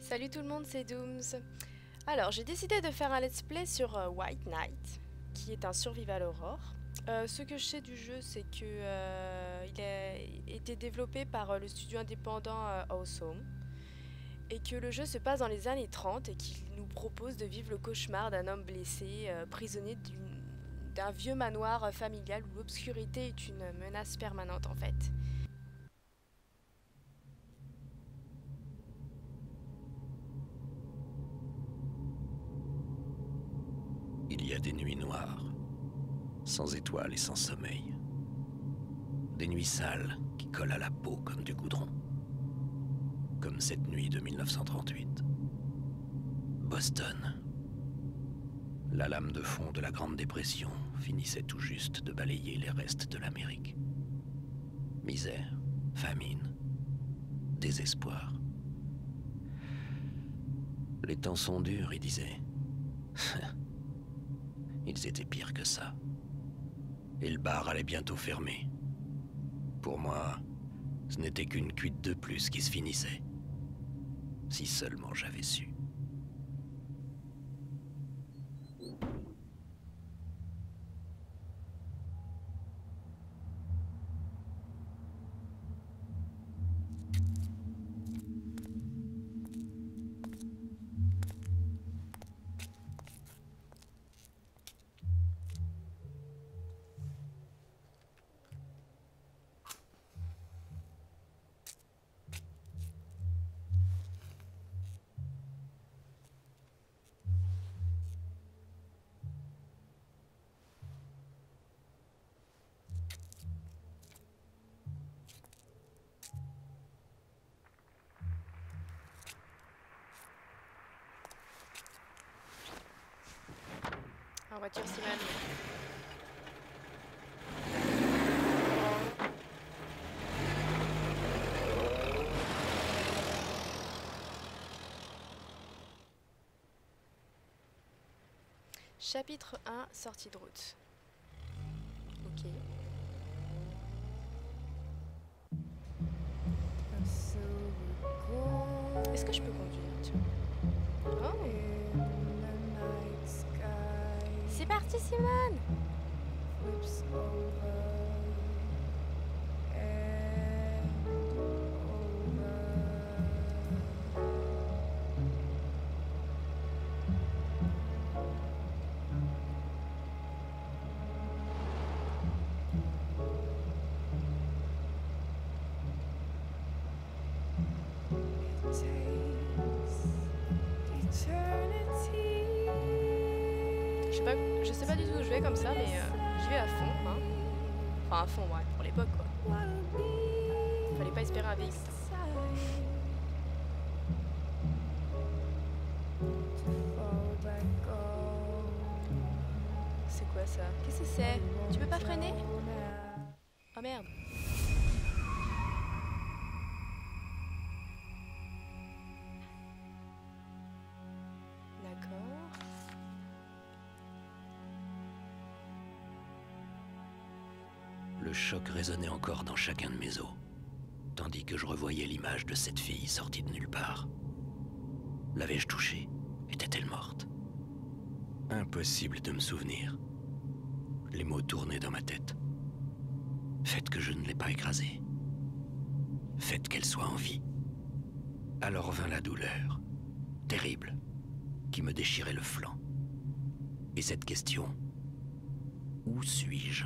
Salut tout le monde, c'est Dooms. Alors, j'ai décidé de faire un let's play sur White Knight, qui est un survival horror. Ce que je sais du jeu, c'est que il a été développé par le studio indépendant Awesome, et que le jeu se passe dans les années 30 et qu'il nous propose de vivre le cauchemar d'un homme blessé, prisonnier d'un vieux manoir familial où l'obscurité est une menace permanente en fait. Il y a des nuits noires, sans étoiles et sans sommeil. Des nuits sales qui collent à la peau comme du goudron. Comme cette nuit de 1938. Boston. La lame de fond de la Grande Dépression finissait tout juste de balayer les restes de l'Amérique. Misère, famine, désespoir. Les temps sont durs, il disait. Ils étaient pires que ça. Et le bar allait bientôt fermer. Pour moi, ce n'était qu'une cuite de plus qui se finissait. Si seulement j'avais su. En voiture, Simone. Chapitre 1, sortie de route. Ok. Est-ce que je peux conduire? Tiens. Oh. C'est parti, Simone! Je sais pas du tout où je vais comme ça, mais j'y vais à fond, hein. Enfin, à fond, ouais, pour l'époque, quoi. Fallait pas espérer un véhicule. C'est quoi ça? Qu'est-ce que c'est? Tu peux pas freiner? Oh merde. D'accord. Le choc résonnait encore dans chacun de mes os, tandis que je revoyais l'image de cette fille sortie de nulle part. L'avais-je touchée? Était-elle morte? Impossible de me souvenir. Les mots tournaient dans ma tête. Faites que je ne l'ai pas écrasée. Faites qu'elle soit en vie. Alors vint la douleur, terrible, qui me déchirait le flanc. Et cette question, où suis-je?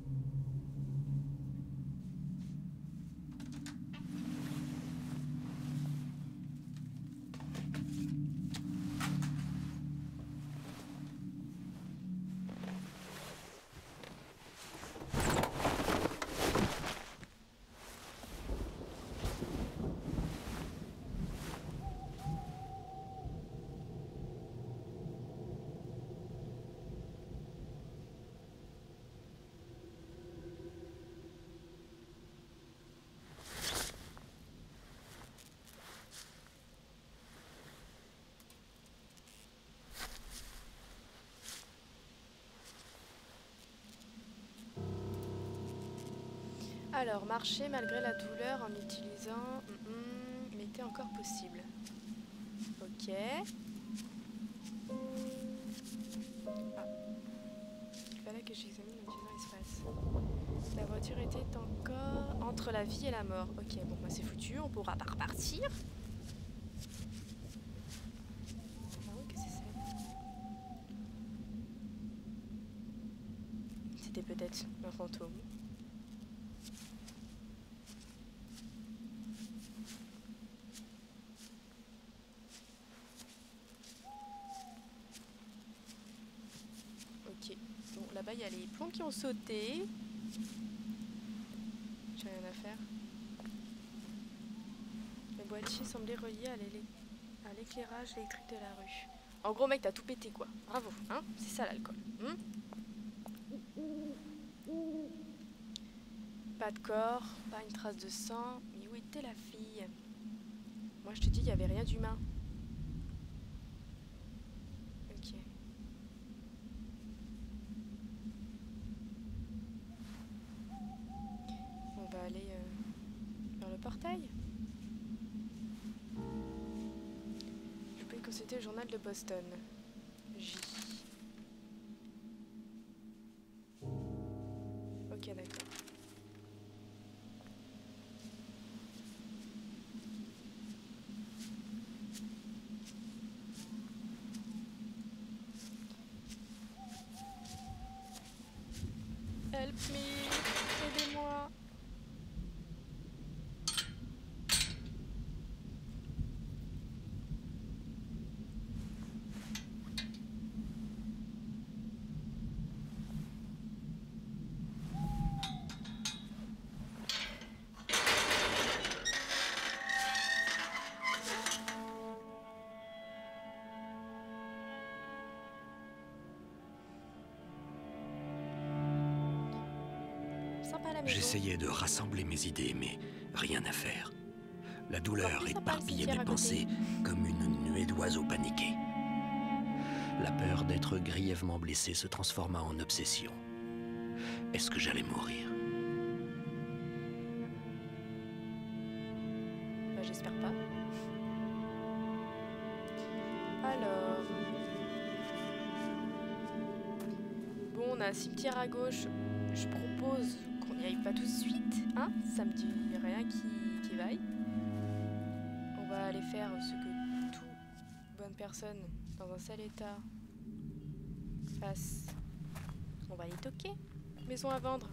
Alors, marcher malgré la douleur en utilisant... m'était encore possible. Ok. Ah. Il fallait que j'examine le différent espace. La voiture était encore entre la vie et la mort. Ok, bon, bah c'est foutu, on pourra pas repartir. Ah oui, que c'est ça. C'était peut-être un fantôme. Ok. Bon, là-bas, il y a les plombs qui ont sauté. J'ai rien à faire. Le boîtier semblait relié à l'éclairage électrique de la rue. En gros, mec, t'as tout pété, quoi. Bravo, hein? C'est ça, l'alcool. Pas de corps, pas une trace de sang. Mais où était la fille? Moi, je te dis, il n'y avait rien d'humain. Ok. On va aller vers le portail. Je peux consulter le journal de Boston. J. Ok, d'accord. Help me! Aidez-moi! Sympa la maison. J'essayais de rassembler mes idées, mais rien à faire. La douleur éparpillait mes pensées comme une nuée d'oiseaux paniqués. La peur d'être grièvement blessé se transforma en obsession. Est-ce que j'allais mourir? Bah, j'espère pas. Alors... Bon, on a un cimetière à gauche. Je propose qu'on n'y aille pas tout de suite. Hein? Ça me dit rien qui vaille. On va aller faire ce que toute bonne personne dans un sale état fasse. On va aller toquer. Maison à vendre.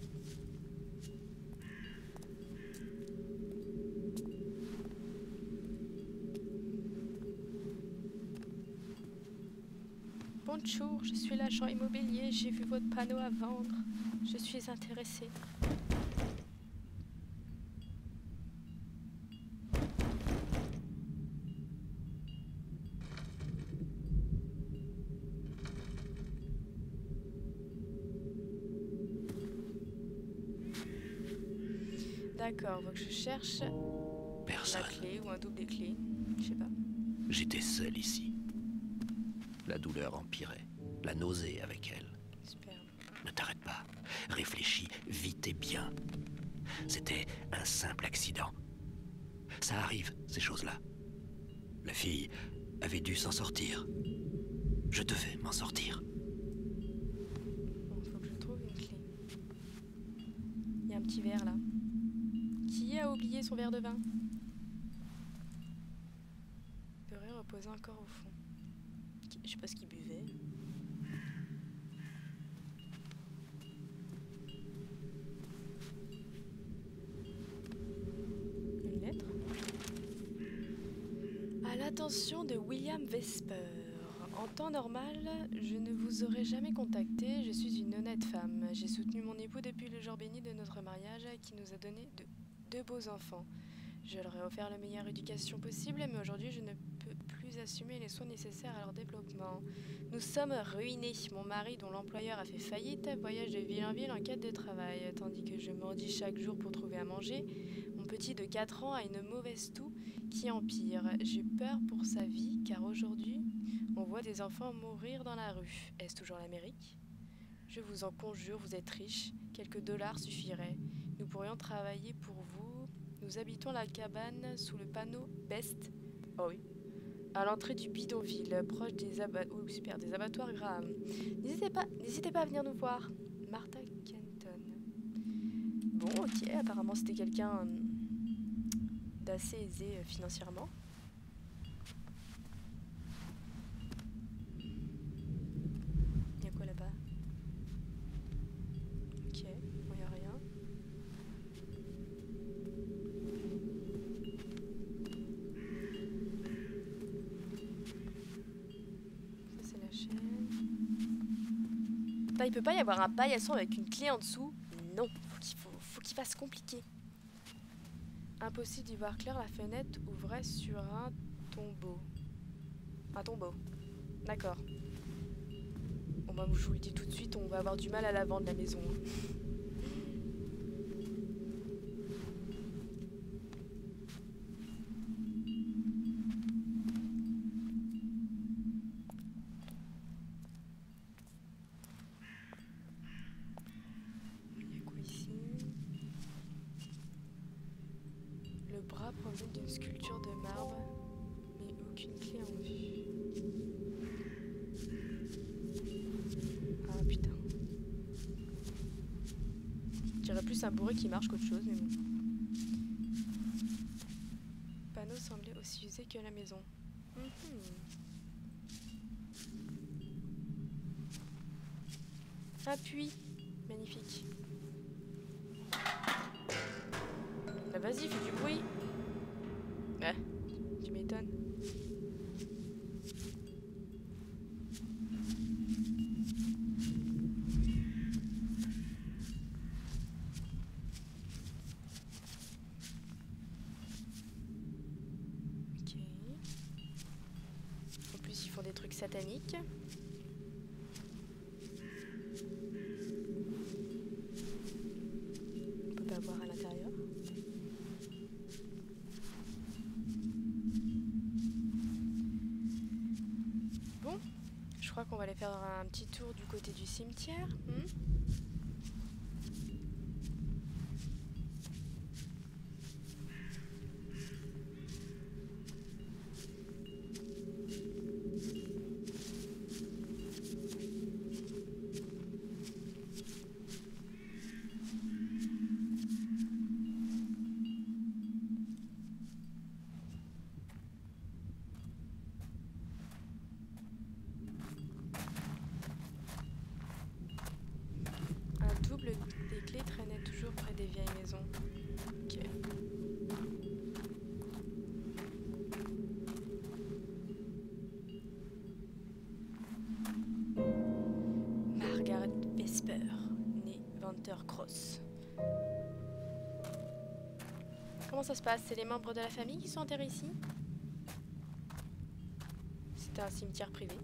Bonjour, je suis l'agent immobilier, j'ai vu votre panneau à vendre. Je suis intéressée. D'accord, faut que je cherche Personne. la clé ou un double des clés. Je sais pas. J'étais seul ici. La douleur empirait, la nausée avec elle. Super. Ne t'arrête pas. Réfléchis vite et bien. C'était un simple accident. Ça arrive, ces choses-là. La fille avait dû s'en sortir. Je devais m'en sortir. Bon, faut que je trouve une clé. Il y a un petit verre là. Qui a oublié son verre de vin? Il devrait reposer encore au fond. Je sais pas ce qu'il buvait. Une lettre. À l'attention de William Vesper. En temps normal, je ne vous aurais jamais contacté. Je suis une honnête femme. J'ai soutenu mon époux depuis le jour béni de notre mariage qui nous a donné deux beaux enfants. Je leur ai offert la meilleure éducation possible, mais aujourd'hui je ne peux plus assumer les soins nécessaires à leur développement. Nous sommes ruinés. Mon mari, dont l'employeur a fait faillite, voyage de ville en ville en quête de travail, tandis que je mendie chaque jour pour trouver à manger. Mon petit de 4 ans a une mauvaise toux qui empire. J'ai peur pour sa vie, car aujourd'hui, on voit des enfants mourir dans la rue. Est-ce toujours l'Amérique? Je vous en conjure, vous êtes riche. Quelques dollars suffiraient. Nous pourrions travailler pour vous. Nous habitons la cabane sous le panneau Best. Oh oui. à l'entrée du bidonville, proche des abattoirs Graham. N'hésitez pas à venir nous voir. Martha Kenton. Bon, ok, apparemment c'était quelqu'un d'assez aisé financièrement. Il y a quoi là-bas? Ok, bon, il n'y a rien. Ça c'est la chaîne. Putain, il peut pas y avoir un paillasson avec une clé en dessous? Non, faut qu'il fasse compliqué. Impossible d'y voir clair, la fenêtre ouvrait sur un tombeau. Un tombeau. D'accord. Bon bah je vous le dis tout de suite, on va avoir du mal à la vendre la maison. Il y a quoi ici? Le bras provenait d'une sculpture de marbre, mais aucune clé en vue. Ah putain. Je dirais plus un bourré qui marche qu'autre chose, mais bon. Le panneau semblait aussi usé que la maison. Un puits. Magnifique. Bah vas-y, fais du bruit. Ouais, tu m'étonnes. Ok. En plus, ils font des trucs sataniques. On peut pas voir à l'intérieur. Bon, je crois qu'on va aller faire un petit tour du côté du cimetière. Des clés traînaient toujours près des vieilles maisons. Ok. Margaret Vesper, née Venter Cross. Comment ça se passe? C'est les membres de la famille qui sont enterrés ici? C'était un cimetière privé.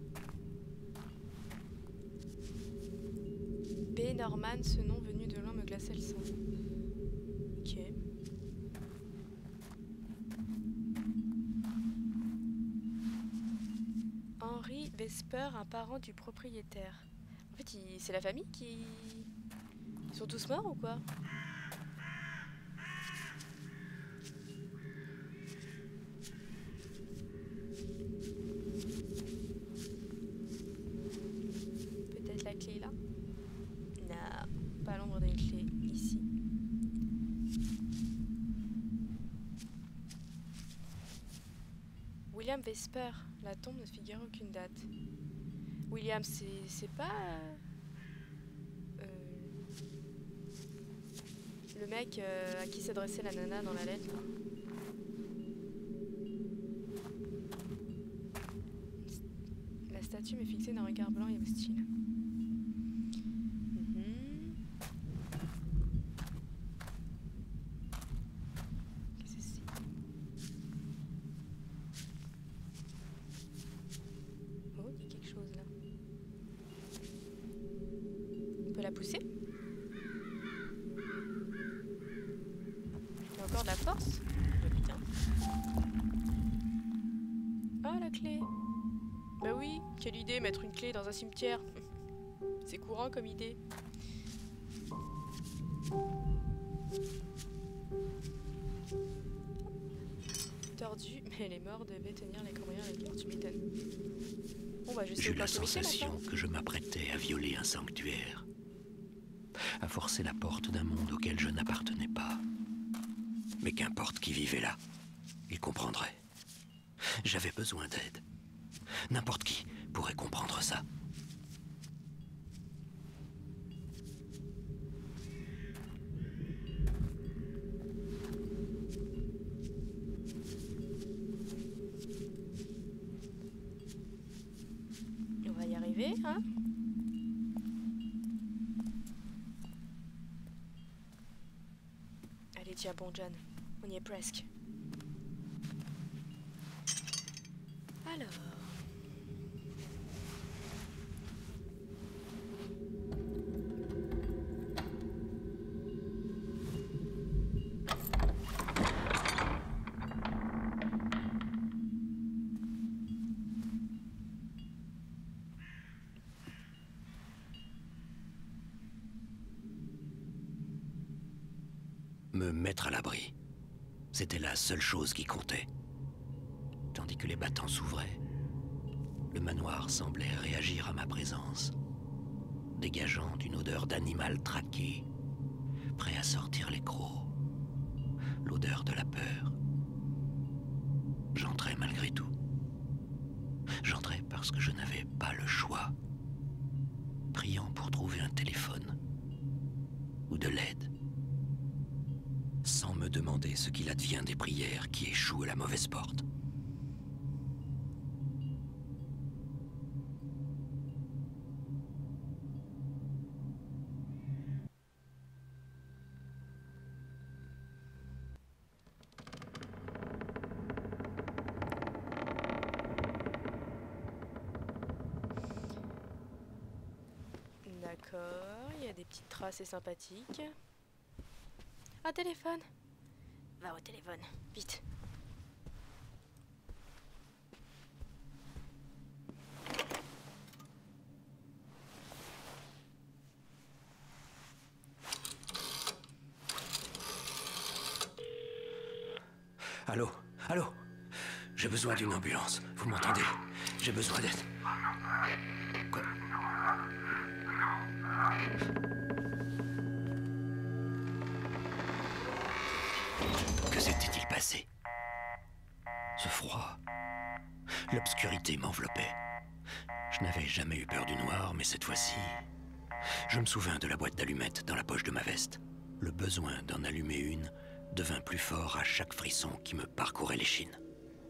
B. Norman, ce nom venu de loin me glaçait le sang. Ok. Henry Vesper, un parent du propriétaire. En fait, c'est la famille qui... Ils sont tous morts ou quoi? Peut-être la clé est là? Non, pas l'ombre d'une clé ici. William Vesper, la tombe ne figure aucune date. William, c'est pas le mec à qui s'adressait la nana dans la lettre. La statue m'est fixée d'un regard blanc et hostile. Qu'est-ce que c'est? Oh, il y a quelque chose là. On peut la pousser? Il y a encore de la force? Oh putain. Ah, la clé! Bah oui, quelle idée, mettre une clé dans un cimetière. C'est courant comme idée. tordu, mais les morts devaient tenir les cambriens à l'écart, tu m'étonnes. Bon bah je sais J'eus pas la ce métier sensation maintenant. que je m'apprêtais à violer un sanctuaire, à forcer la porte d'un monde auquel je n'appartenais pas. Mais qu'importe qui vivait là, il comprendrait. J'avais besoin d'aide. N'importe qui pourrait comprendre ça. On va y arriver, hein? Allez, tiens, bon John, on y est presque. Alors... Me mettre à l'abri, c'était la seule chose qui comptait. Tandis que les battants s'ouvraient, le manoir semblait réagir à ma présence, dégageant d'une odeur d'animal traqué, prêt à sortir les crocs, l'odeur de la peur. J'entrais malgré tout. J'entrais parce que je n'avais pas le choix, priant pour trouver un téléphone ou de l'aide, sans me demander ce qu'il advient des prières qui échouent à la mauvaise porte. D'accord, il y a des petites traces et sympathiques. Un téléphone. Va au téléphone, vite. Allô? Allô? J'ai besoin d'une ambulance. Vous m'entendez? J'ai besoin d'aide. Quoi? Que s'était-il passé? Ce froid, l'obscurité m'enveloppait. Je n'avais jamais eu peur du noir, mais cette fois-ci, je me souvins de la boîte d'allumettes dans la poche de ma veste. Le besoin d'en allumer une devint plus fort à chaque frisson qui me parcourait l'échine.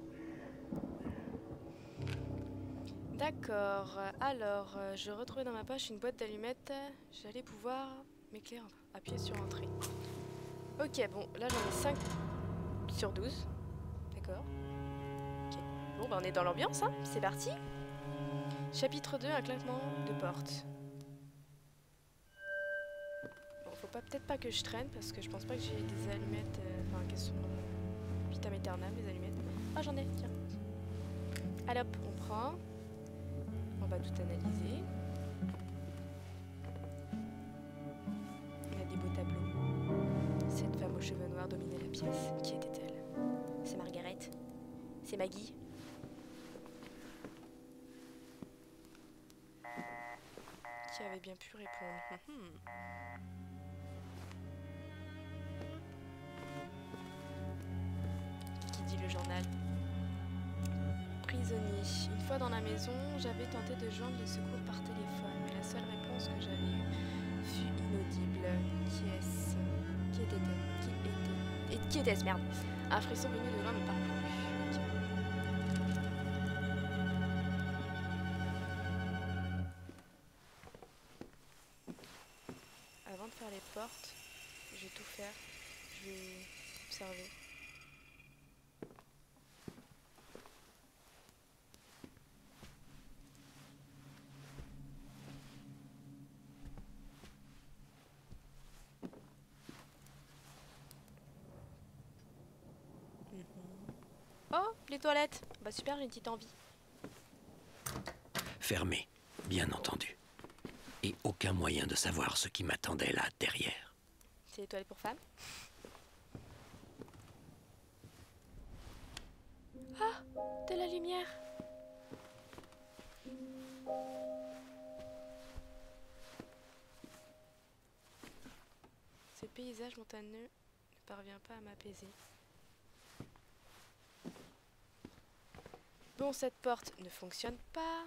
D'accord, alors je retrouvais dans ma poche une boîte d'allumettes. J'allais pouvoir m'éclairer, appuyer sur entrée. Ok, bon, là j'en ai 5 sur 12. D'accord. Ok. Bon, bah on est dans l'ambiance, hein. C'est parti. Chapitre 2, un claquement de porte. Bon, faut peut-être pas que je traîne parce que je pense pas que j'ai des allumettes. Enfin, qu'elles sont vitam aeternam, les allumettes. Ah, j'en ai, tiens. Allez hop, on prend. On va tout analyser. Il y a des beaux tableaux. Cette femme aux cheveux noirs dominait la pièce. Qui était-elle? C'est Margaret? C'est Maggie? Qui avait bien pu répondre. Qui dit le journal? Prisonnier. Une fois dans la maison, j'avais tenté de joindre les secours par téléphone, mais la seule réponse que j'avais eue fut inaudible. Qui est-ce? Qui était-ce, merde? Un frisson venu de loin me parcourut. Avant de faire les portes, je vais tout faire. Je vais observer. Oh, les toilettes. Bah super, j'ai une petite envie. Fermé, bien entendu. Et aucun moyen de savoir ce qui m'attendait là derrière. C'est les toilettes pour femmes. Ah, de la lumière. Ce paysage montagneux ne parvient pas à m'apaiser. Bon, cette porte ne fonctionne pas.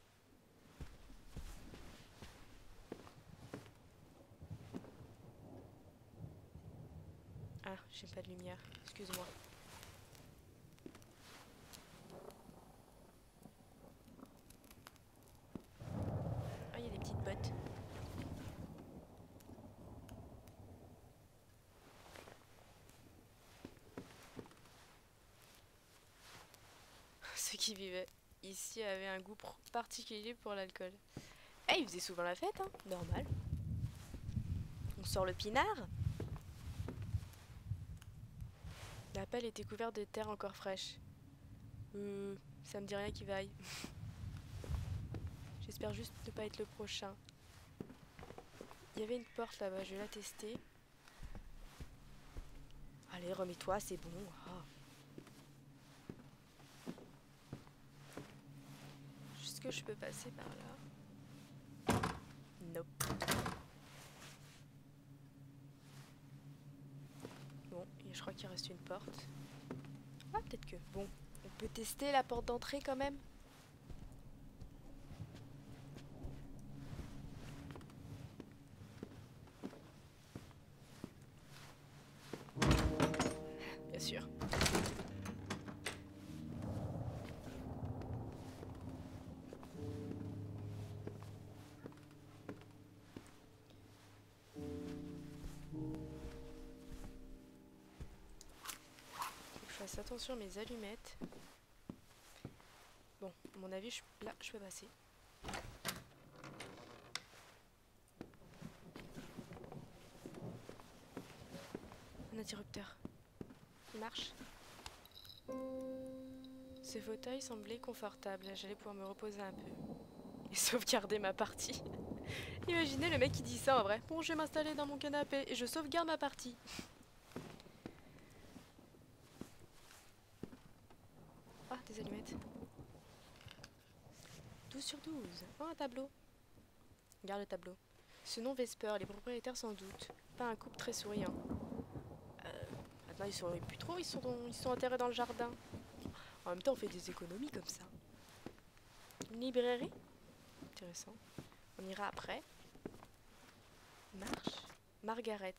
Ah, j'ai pas de lumière, excuse-moi. Ah, il y a des petites bottes. Ceux qui vivaient ici avaient un goût particulier pour l'alcool. Eh, ils faisaient souvent la fête, hein, normal. On sort le pinard. La pelle était couverte de terre encore fraîche. Ça me dit rien qui vaille. J'espère juste ne pas être le prochain. Il y avait une porte là-bas, je vais la tester. Allez, remets-toi, c'est bon. Ah. Est-ce que je peux passer par là? Nope. Bon, et je crois qu'il reste une porte. Ah, peut-être que... Bon, on peut tester la porte d'entrée quand même. Bien sûr. Faut que je fasse attention à mes allumettes. Bon, à mon avis, là, je peux passer. Un interrupteur. Il marche. Ce fauteuil semblait confortable. J'allais pouvoir me reposer un peu. Et sauvegarder ma partie. Imaginez le mec qui dit ça en vrai. Bon, je vais m'installer dans mon canapé et je sauvegarde ma partie. Ah, des allumettes. 12 sur 12. Oh, un tableau. Regarde le tableau. Ce nom Vesper, les propriétaires sans doute. Pas un couple très souriant. Maintenant, ils sont plus trop, ils sont enterrés dans le jardin. En même temps, on fait des économies comme ça. Une librairie? Intéressant. On ira après. Marche. Margaret.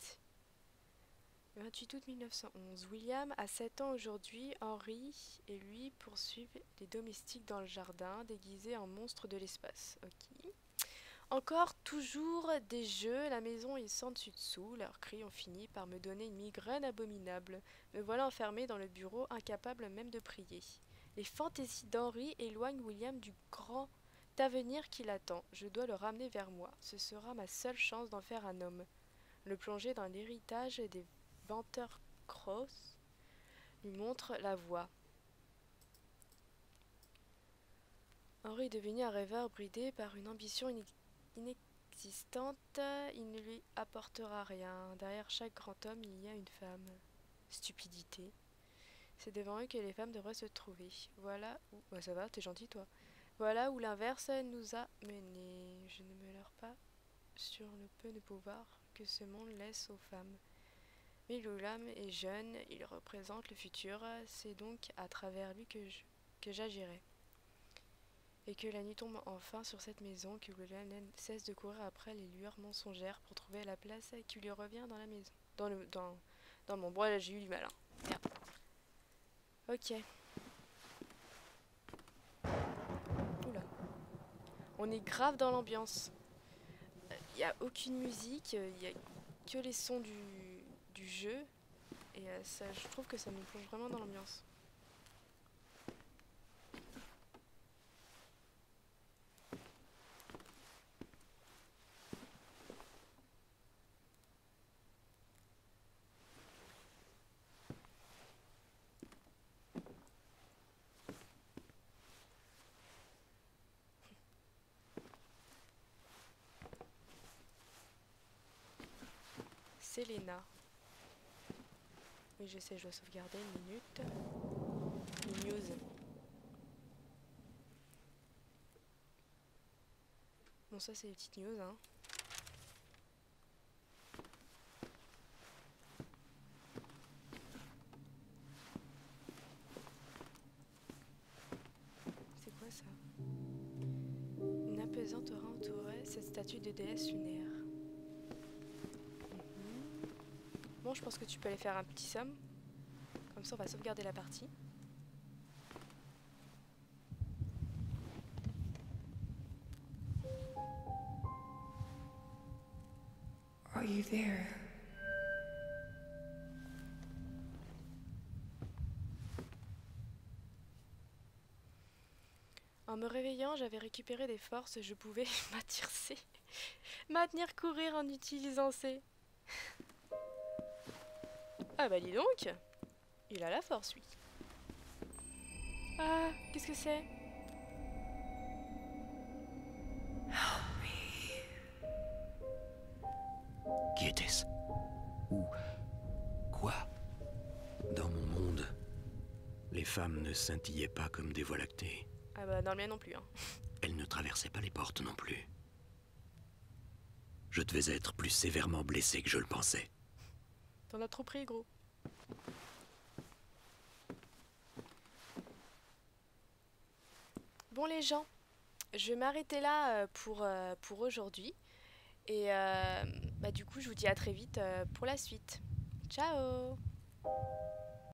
28 août 1911. William a 7 ans aujourd'hui. Henry et lui poursuivent les domestiques dans le jardin, déguisés en monstres de l'espace. Ok. Encore, toujours des jeux, la maison est sans dessus-dessous. Leurs cris ont fini par me donner une migraine abominable. Me voilà enfermé dans le bureau, incapable même de prier. Les fantaisies d'Henry éloignent William du grand avenir qui l'attend. Je dois le ramener vers moi. Ce sera ma seule chance d'en faire un homme. Le plonger dans l'héritage des Venters Cross lui montre la voie. Henry est devenu un rêveur bridé par une ambition inexistante. Il ne lui apportera rien. Derrière chaque grand homme, il y a une femme. Stupidité. C'est devant eux que les femmes devraient se trouver. Voilà où... Bah ça va, t'es gentil toi. Voilà où l'inverse nous a menés. Je ne me leurre pas sur le peu de pouvoir que ce monde laisse aux femmes. Mais William est jeune, il représente le futur, c'est donc à travers lui que j'agirai. Et que la nuit tombe enfin sur cette maison, que William cesse de courir après les lueurs mensongères pour trouver la place qui lui revient dans la maison. Dans mon bois, là j'ai eu du mal. Hein. Merde. Ok. Oula. On est grave dans l'ambiance. Il n'y a aucune musique, il n'y a que les sons du jeu. Et ça, je trouve que ça nous plonge vraiment dans l'ambiance. Selena. Oui, je sais, je dois sauvegarder une minute. news. Bon, ça c'est les petites news, hein. C'est quoi ça? Une apaisante aura entouré cette statue de déesse lunaire. Bon, je pense que tu peux aller faire un petit somme. Comme ça, on va sauvegarder la partie. Are you there? En me réveillant, j'avais récupéré des forces et je pouvais maintenir courir en utilisant C. Ah bah dis donc, il a la force lui. Ah, qu'est-ce que c'est? Qui était-ce? Où? Quoi? Dans mon monde, les femmes ne scintillaient pas comme des voies lactées. Ah bah dans le mien non plus, hein. Elles ne traversaient pas les portes non plus. Je devais être plus sévèrement blessé que je le pensais. T'en as trop pris, gros. Bon les gens, je vais m'arrêter là pour aujourd'hui. Et bah, du coup, je vous dis à très vite pour la suite. Ciao!